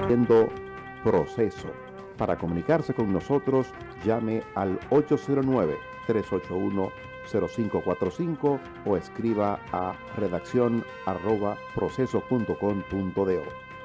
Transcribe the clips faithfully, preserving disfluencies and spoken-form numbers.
Siendo Proceso. Para comunicarse con nosotros, llame al ocho cero nueve, tres ocho uno, cero cinco cuatro cinco o escriba a redacción arroba proceso punto com punto do.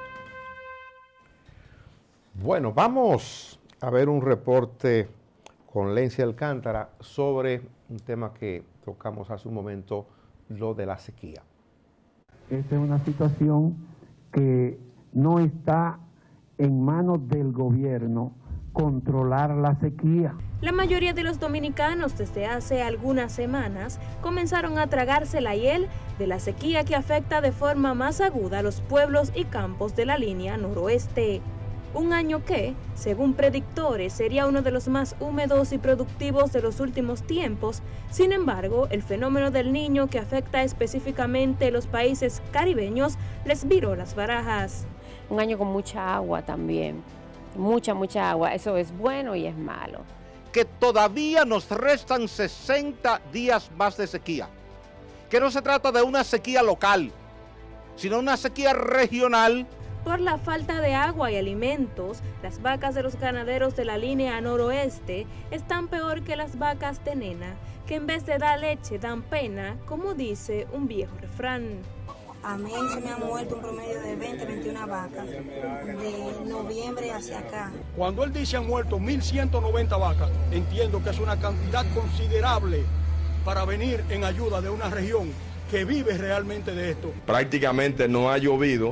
Bueno, vamos a ver un reporte con Lency Alcántara sobre un tema que tocamos hace un momento, lo de la sequía. Esta es una situación que no está en manos del gobierno controlar la sequía. La mayoría de los dominicanos desde hace algunas semanas comenzaron a tragarse la hiel de la sequía que afecta de forma más aguda a los pueblos y campos de la línea noroeste. Un año que, según predictores, sería uno de los más húmedos y productivos de los últimos tiempos. Sin embargo, el fenómeno del Niño, que afecta específicamente a los países caribeños, les viró las barajas. Un año con mucha agua también, mucha, mucha agua. Eso es bueno y es malo. Que todavía nos restan sesenta días más de sequía. Que no se trata de una sequía local, sino una sequía regional. Por la falta de agua y alimentos, las vacas de los ganaderos de la línea noroeste están peor que las vacas de nena, que en vez de dar leche dan pena, como dice un viejo refrán. A mí se me han muerto un promedio de veinte, veintiuna vacas de noviembre hacia acá. Cuando él dice han muerto mil ciento noventa vacas, entiendo que es una cantidad considerable para venir en ayuda de una región que vive realmente de esto. Prácticamente no ha llovido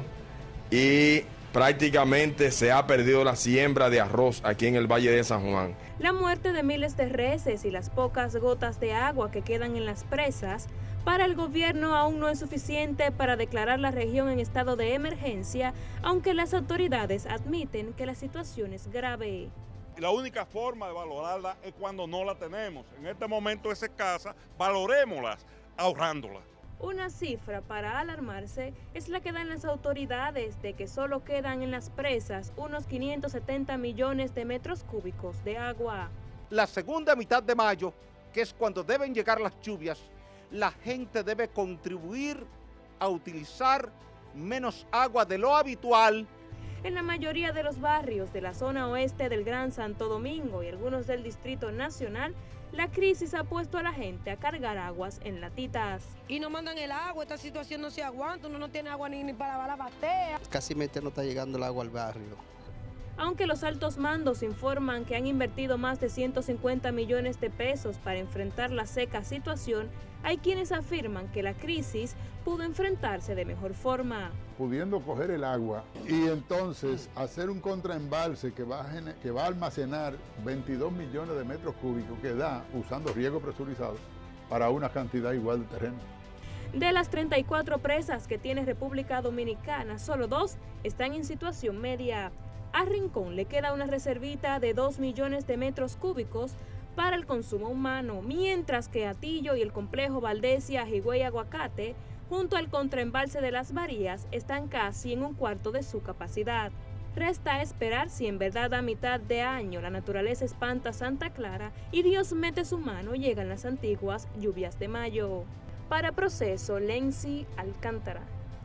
y prácticamente se ha perdido la siembra de arroz aquí en el Valle de San Juan. La muerte de miles de reses y las pocas gotas de agua que quedan en las presas, para el gobierno aún no es suficiente para declarar la región en estado de emergencia, aunque las autoridades admiten que la situación es grave. La única forma de valorarla es cuando no la tenemos. En este momento es escasa, valorémoslas ahorrándolas. Una cifra para alarmarse es la que dan las autoridades de que solo quedan en las presas unos quinientos setenta millones de metros cúbicos de agua. La segunda mitad de mayo, que es cuando deben llegar las lluvias, la gente debe contribuir a utilizar menos agua de lo habitual. En la mayoría de los barrios de la zona oeste del Gran Santo Domingo y algunos del Distrito Nacional, la crisis ha puesto a la gente a cargar aguas en latitas. Y no mandan el agua, esta situación no se aguanta, uno no tiene agua ni, ni para lavar la batea. Casi no está llegando el agua al barrio. Aunque los altos mandos informan que han invertido más de ciento cincuenta millones de pesos para enfrentar la seca situación, hay quienes afirman que la crisis pudo enfrentarse de mejor forma. Pudiendo coger el agua y entonces hacer un contraembalse que va a, que va a almacenar veintidós millones de metros cúbicos que da, usando riego presurizado, para una cantidad igual de terreno. De las treinta y cuatro presas que tiene República Dominicana, solo dos están en situación media. A Rincón le queda una reservita de dos millones de metros cúbicos para el consumo humano, mientras que Atillo y el complejo Valdesia, Higüey Aguacate, junto al contraembalse de Las Varías, están casi en un cuarto de su capacidad. Resta esperar si en verdad a mitad de año la naturaleza espanta a Santa Clara y Dios mete su mano y llegan las antiguas lluvias de mayo. Para Proceso, Lency Alcántara.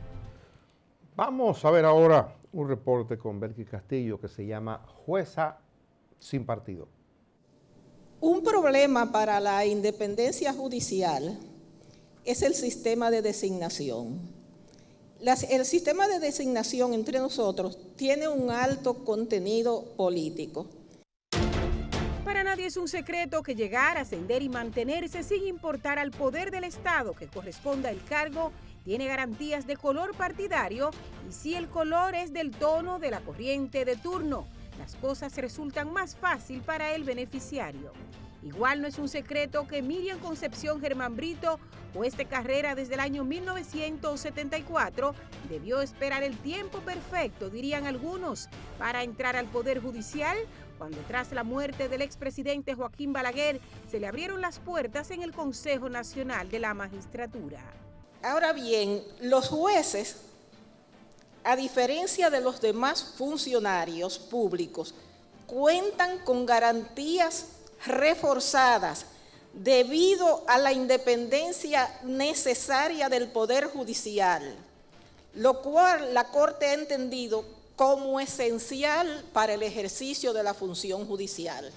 Vamos a ver ahora un reporte con Belkis Castillo que se llama Jueza sin partido. Un problema para la independencia judicial es el sistema de designación. Las, el sistema de designación entre nosotros tiene un alto contenido político. Para nadie es un secreto que llegar, ascender y mantenerse sin importar al poder del Estado que corresponda el cargo tiene garantías de color partidario y si el color es del tono de la corriente de turno, las cosas resultan más fácil para el beneficiario. Igual no es un secreto que Miriam Concepción Germán Brito, juez de carrera desde el año mil novecientos setenta y cuatro, debió esperar el tiempo perfecto, dirían algunos, para entrar al Poder Judicial, cuando tras la muerte del expresidente Joaquín Balaguer se le abrieron las puertas en el Consejo Nacional de la Magistratura. Ahora bien, los jueces, a diferencia de los demás funcionarios públicos, cuentan con garantías reforzadas debido a la independencia necesaria del Poder Judicial, lo cual la Corte ha entendido como esencial para el ejercicio de la función judicial.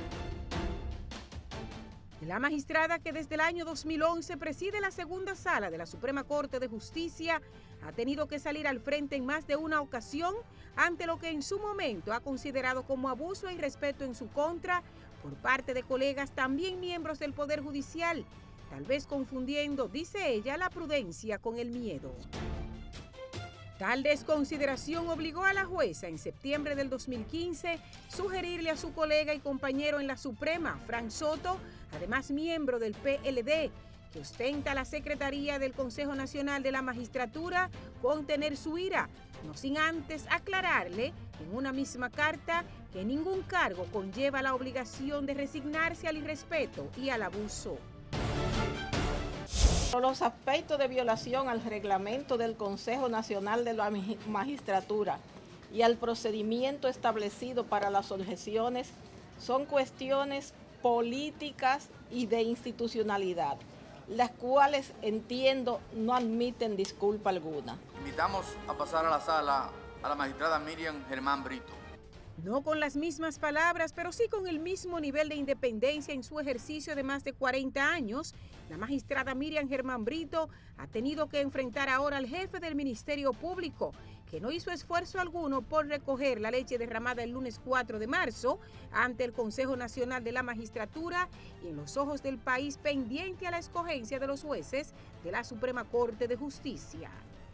La magistrada que desde el año dos mil once preside la segunda sala de la Suprema Corte de Justicia ha tenido que salir al frente en más de una ocasión ante lo que en su momento ha considerado como abuso e irrespeto en su contra por parte de colegas también miembros del Poder Judicial, tal vez confundiendo, dice ella, la prudencia con el miedo. Tal desconsideración obligó a la jueza en septiembre del dos mil quince sugerirle a su colega y compañero en la Suprema, Frank Soto, además miembro del P L D, que ostenta la Secretaría del Consejo Nacional de la Magistratura, contener su ira, no sin antes aclararle en una misma carta que ningún cargo conlleva la obligación de resignarse al irrespeto y al abuso. Los aspectos de violación al reglamento del Consejo Nacional de la Magistratura y al procedimiento establecido para las objeciones son cuestiones políticas y de institucionalidad, las cuales entiendo no admiten disculpa alguna. Invitamos a pasar a la sala a la magistrada Miriam Germán Brito. No con las mismas palabras, pero sí con el mismo nivel de independencia en su ejercicio de más de cuarenta años, la magistrada Miriam Germán Brito ha tenido que enfrentar ahora al jefe del Ministerio Público, que no hizo esfuerzo alguno por recoger la leche derramada el lunes cuatro de marzo ante el Consejo Nacional de la Magistratura y en los ojos del país pendiente a la escogencia de los jueces de la Suprema Corte de Justicia.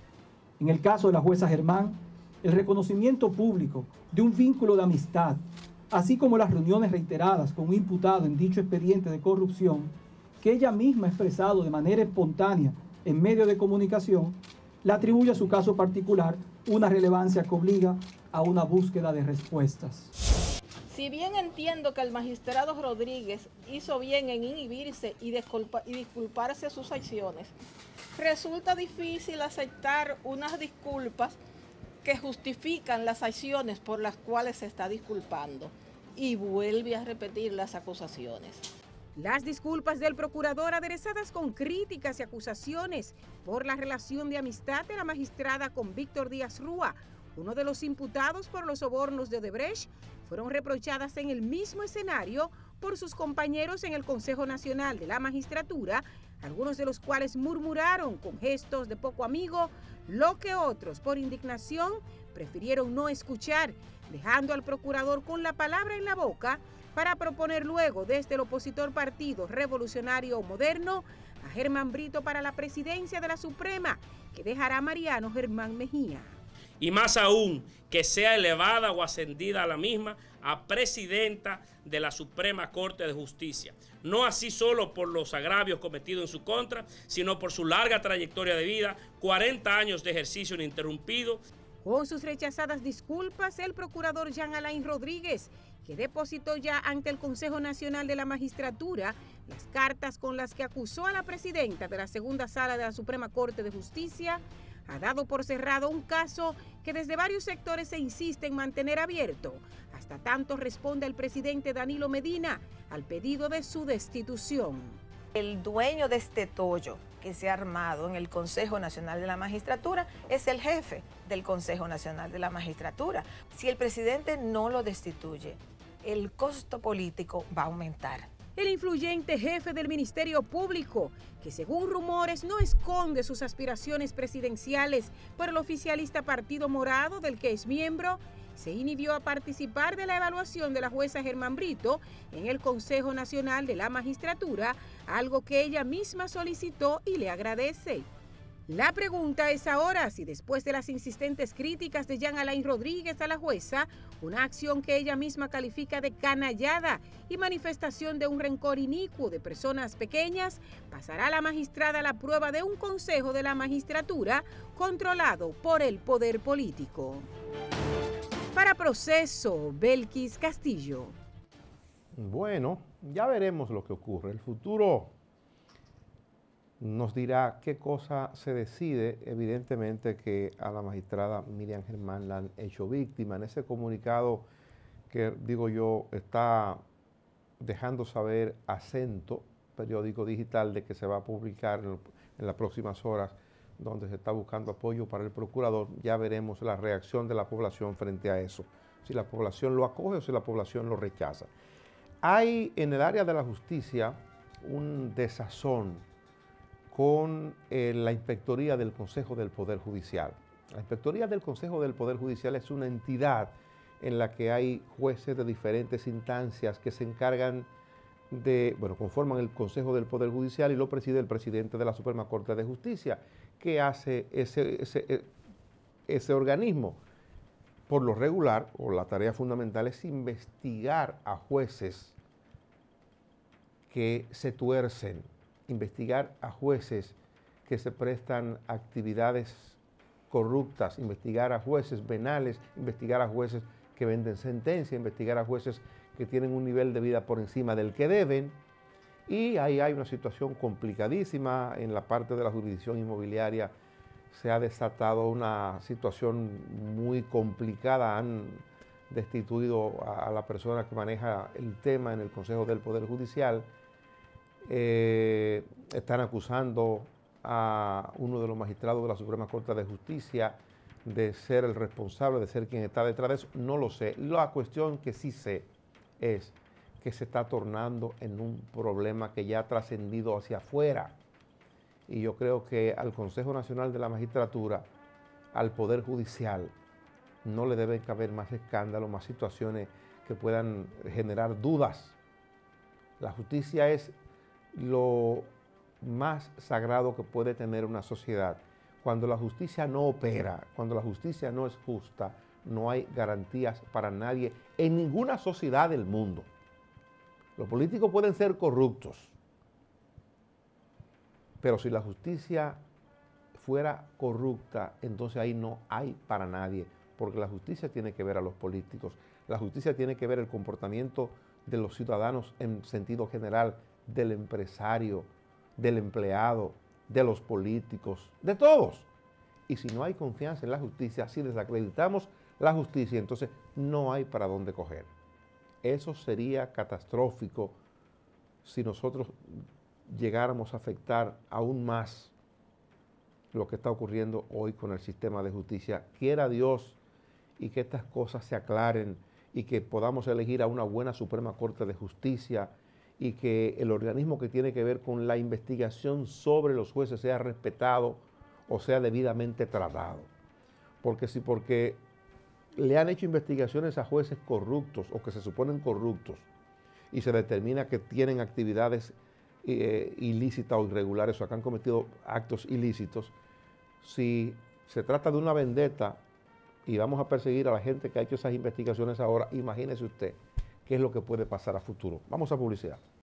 En el caso de la jueza Germán, el reconocimiento público de un vínculo de amistad, así como las reuniones reiteradas con un imputado en dicho expediente de corrupción, que ella misma ha expresado de manera espontánea en medios de comunicación, le atribuye a su caso particular una relevancia que obliga a una búsqueda de respuestas. Si bien entiendo que el magistrado Rodríguez hizo bien en inhibirse y, disculpa, y disculparse sus acciones, resulta difícil aceptar unas disculpas que justifican las acciones por las cuales se está disculpando y vuelve a repetir las acusaciones. Las disculpas del procurador aderezadas con críticas y acusaciones por la relación de amistad de la magistrada con Víctor Díaz Rúa, uno de los imputados por los sobornos de Odebrecht, fueron reprochadas en el mismo escenario por sus compañeros en el Consejo Nacional de la Magistratura, algunos de los cuales murmuraron con gestos de poco amigo, lo que otros, por indignación, prefirieron no escuchar, dejando al procurador con la palabra en la boca para proponer luego desde el opositor Partido Revolucionario Moderno a Germán Brito para la presidencia de la Suprema, que dejará a Mariano Germán Mejía. Y más aún, que sea elevada o ascendida a la misma a presidenta de la Suprema Corte de Justicia. No así solo por los agravios cometidos en su contra, sino por su larga trayectoria de vida, cuarenta años de ejercicio ininterrumpido. Con sus rechazadas disculpas, el procurador Jean Alain Rodríguez, que depositó ya ante el Consejo Nacional de la Magistratura las cartas con las que acusó a la presidenta de la segunda sala de la Suprema Corte de Justicia, ha dado por cerrado un caso que desde varios sectores se insiste en mantener abierto, hasta tanto responde el presidente Danilo Medina al pedido de su destitución. El dueño de este tollo que se ha armado en el Consejo Nacional de la Magistratura es el jefe del Consejo Nacional de la Magistratura. Si el presidente no lo destituye, el costo político va a aumentar. El influyente jefe del Ministerio Público, que según rumores no esconde sus aspiraciones presidenciales por el oficialista Partido Morado del que es miembro, se inhibió a participar de la evaluación de la jueza Germán Brito en el Consejo Nacional de la Magistratura, algo que ella misma solicitó y le agradece. La pregunta es ahora si después de las insistentes críticas de Jean Alain Rodríguez a la jueza, una acción que ella misma califica de canallada y manifestación de un rencor inicuo de personas pequeñas, pasará la magistrada a la prueba de un consejo de la magistratura controlado por el poder político. Para Proceso, Belkis Castillo. Bueno, ya veremos lo que ocurre. El futuro nos dirá qué cosa se decide. Evidentemente que a la magistrada Miriam Germán la han hecho víctima. En ese comunicado que, digo yo, está dejando saber Acento, periódico digital, de que se va a publicar en, en las próximas horas, donde se está buscando apoyo para el procurador. Ya veremos la reacción de la población frente a eso, si la población lo acoge o si la población lo rechaza. Hay en el área de la justicia un desazón con eh, la Inspectoría del Consejo del Poder Judicial. La Inspectoría del Consejo del Poder Judicial es una entidad en la que hay jueces de diferentes instancias que se encargan de, bueno, conforman el Consejo del Poder Judicial y lo preside el presidente de la Suprema Corte de Justicia, que hace ese, ese, ese organismo. Por lo regular, o la tarea fundamental es investigar a jueces que se tuercen, investigar a jueces que se prestan actividades corruptas, investigar a jueces venales, investigar a jueces que venden sentencia, investigar a jueces que tienen un nivel de vida por encima del que deben, y ahí hay una situación complicadísima. En la parte de la jurisdicción inmobiliaria se ha desatado una situación muy complicada. Han destituido a, a la persona que maneja el tema en el Consejo del Poder Judicial. Eh, están acusando a uno de los magistrados de la Suprema Corte de Justicia de ser el responsable, de ser quien está detrás de eso. No lo sé. La cuestión que sí sé es que se está tornando en un problema que ya ha trascendido hacia afuera. Y yo creo que al Consejo Nacional de la Magistratura, al Poder Judicial, no le deben caber más escándalos, más situaciones que puedan generar dudas. La justicia es lo más sagrado que puede tener una sociedad. Cuando la justicia no opera, cuando la justicia no es justa, no hay garantías para nadie en ninguna sociedad del mundo. Los políticos pueden ser corruptos, pero si la justicia fuera corrupta, entonces ahí no hay para nadie, porque la justicia tiene que ver a los políticos, la justicia tiene que ver el comportamiento de los ciudadanos en sentido general, del empresario, del empleado, de los políticos, de todos. Y si no hay confianza en la justicia, si desacreditamos la justicia, entonces no hay para dónde coger. Eso sería catastrófico si nosotros llegáramos a afectar aún más lo que está ocurriendo hoy con el sistema de justicia. Quiera Dios y que estas cosas se aclaren y que podamos elegir a una buena Suprema Corte de Justicia y que el organismo que tiene que ver con la investigación sobre los jueces sea respetado o sea debidamente tratado. Porque si porque le han hecho investigaciones a jueces corruptos o que se suponen corruptos y se determina que tienen actividades eh, ilícitas o irregulares o que han cometido actos ilícitos, si se trata de una vendetta y vamos a perseguir a la gente que ha hecho esas investigaciones ahora, imagínese usted qué es lo que puede pasar a futuro. Vamos a publicidad.